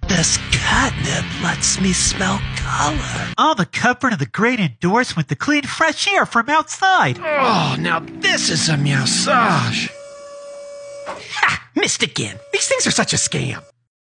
This catnip lets me smell color. All the comfort of the great endorsement, the clean, fresh air from outside. Oh, now this is a massage. Ha! Missed again. These things are such a scam.